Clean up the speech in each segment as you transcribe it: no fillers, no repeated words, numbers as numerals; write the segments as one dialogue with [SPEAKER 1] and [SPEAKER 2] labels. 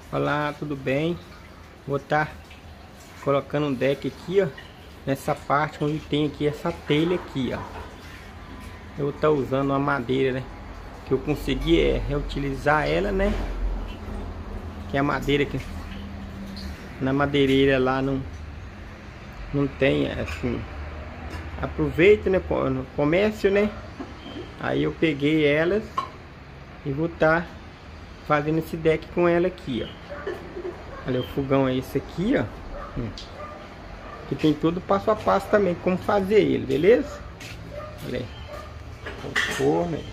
[SPEAKER 1] Olá, tudo bem? Vou estar colocando um deck aqui, ó, nessa parte onde tem aqui essa telha aqui, ó. Eu vou estar usando uma madeira, né, que eu consegui reutilizar ela, né? Que é a madeira que na madeireira lá não tem, assim, aproveita, né, no comércio, né? Aí eu peguei elas e vou estar fazendo esse deck com ela aqui, ó. Olha, o fogão é esse aqui, ó. Que tem todo passo a passo também como fazer ele, beleza? Olha aí. O forno aí.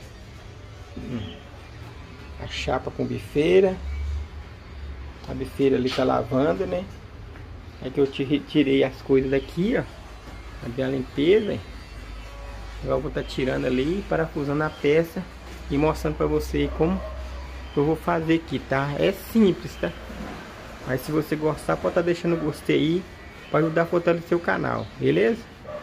[SPEAKER 1] A chapa com bifeira. A bifeira ali tá lavando, né? É que eu tirei as coisas daqui, ó. Fazer a limpeza. Agora eu vou estar tirando ali, parafusando a peça e mostrando pra você como eu vou fazer aqui, tá? É simples, tá? Mas se você gostar, pode estar deixando o gostei aí para ajudar a fortalecer o canal, beleza?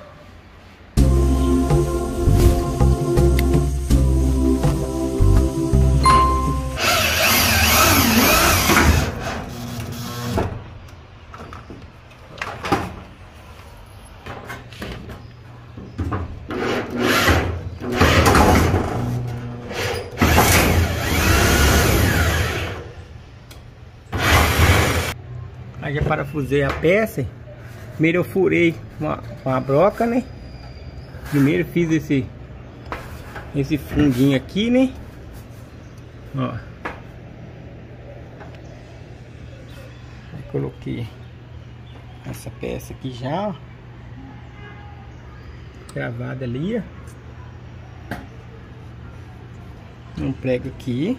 [SPEAKER 1] Aí já parafusei a peça. Primeiro eu furei com a broca, né? Primeiro fiz esse fundinho aqui, né? Ó. Aí coloquei essa peça aqui já, ó. Gravada ali, ó. Um prego aqui.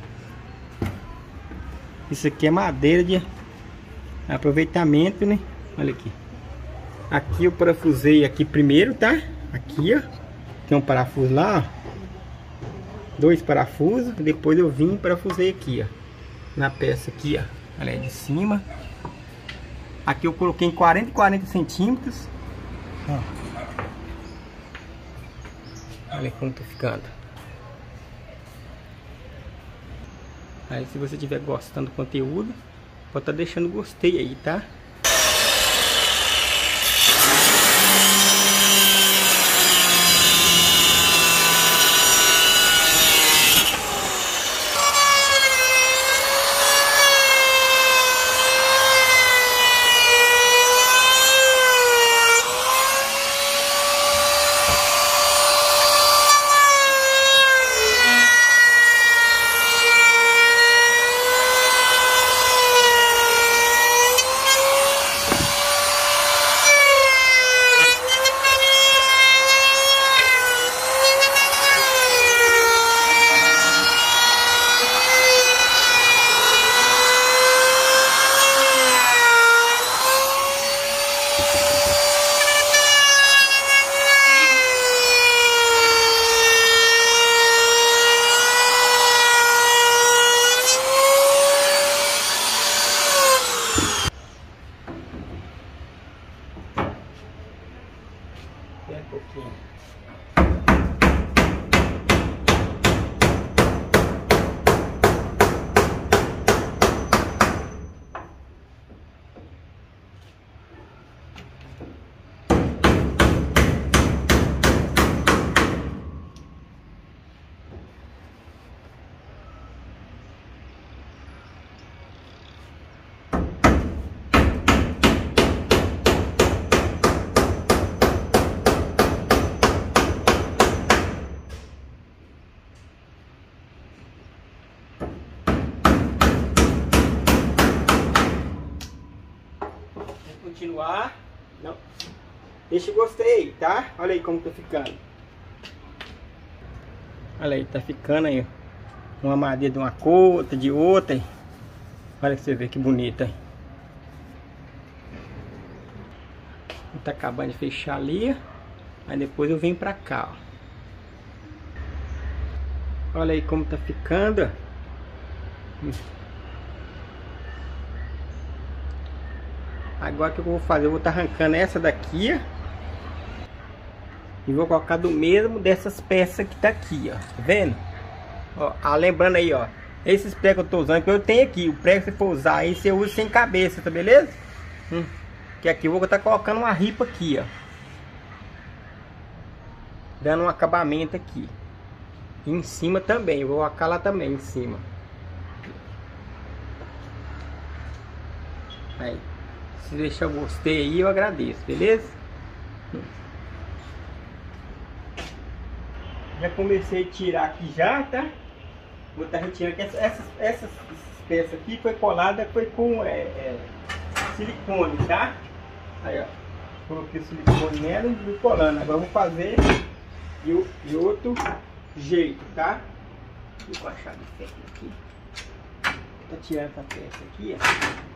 [SPEAKER 1] Isso aqui é madeira de aproveitamento, né? Olha aqui. Aqui eu parafusei aqui primeiro, tá? Aqui, ó. Tem um parafuso lá, ó. 2 parafusos. Depois eu vim e parafusei aqui, ó. Na peça aqui, ó. Olha aí de cima. Aqui eu coloquei em 40 centímetros. Ó. Olha como tá ficando. Aí se você estiver gostando do conteúdo, pode estar deixando gostei aí, tá? Um pouquinho. Continuar, não, deixa o gostei, tá? Olha aí como tá ficando. Olha aí, tá ficando aí, ó. Uma madeira de uma cor, outra de outra, hein? Olha que você vê que bonita, hein? Tá acabando de fechar ali, aí depois eu venho pra cá, ó. Olha aí como tá ficando, ó. Agora o que eu vou fazer? Eu vou estar arrancando essa daqui, ó, e vou colocar do mesmo dessas peças que tá aqui, ó. Tá vendo? Ó, lembrando aí, ó, Esses pregos que eu tô usando, que eu tenho aqui. O prego que você for usar aí, você usa sem cabeça, tá beleza? Que aqui eu vou estar colocando uma ripa aqui, ó. Dando um acabamento aqui. E em cima também, eu vou acalar também em cima. Aí, se deixar o gostei aí, eu agradeço, beleza? Já comecei a tirar aqui já, tá? Vou estar retirando que essas peças aqui foi colada, foi com silicone, tá? Aí, ó, coloquei o silicone nela e vou colando. Agora eu vou fazer de outro jeito, tá? Deixa eu achar de ferro aqui. Tá tirando essa peça aqui, ó.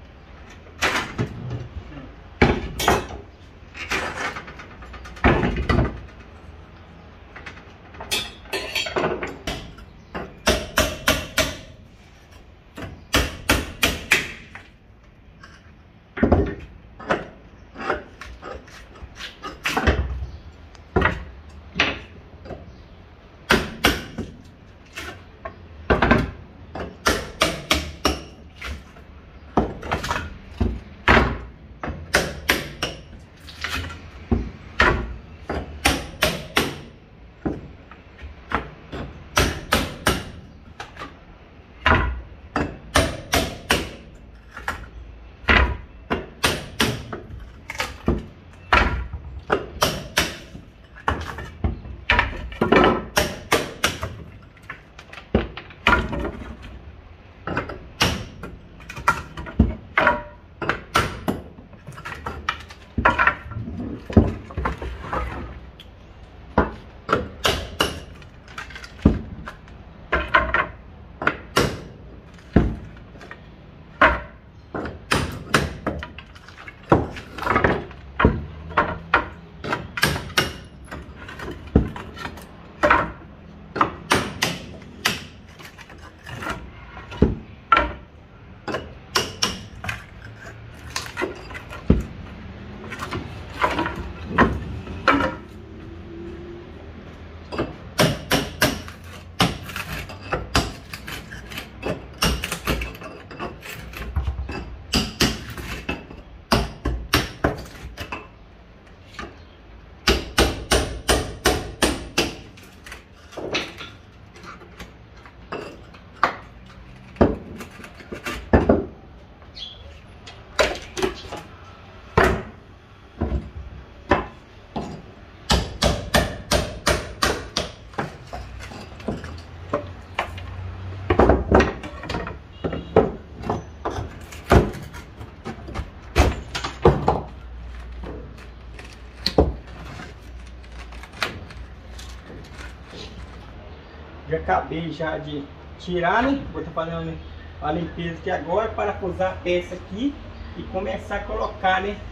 [SPEAKER 1] Já acabei já de tirar, né? Vou estar fazendo a limpeza aqui agora, parafusar a peça aqui e começar a colocar, né?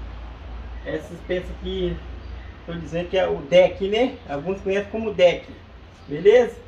[SPEAKER 1] Essas peças aqui, estou dizendo que é o deck, né? Alguns conhecem como deck, beleza?